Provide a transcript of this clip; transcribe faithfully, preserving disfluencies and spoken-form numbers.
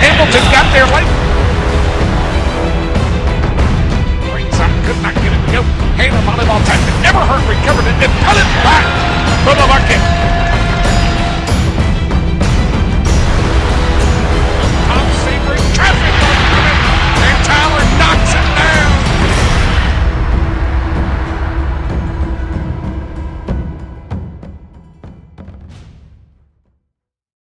Hamilton got there late. Ringside could not get it to go. Hailer volleyball tactic never hurt, recovered it, and put it back for the bucket.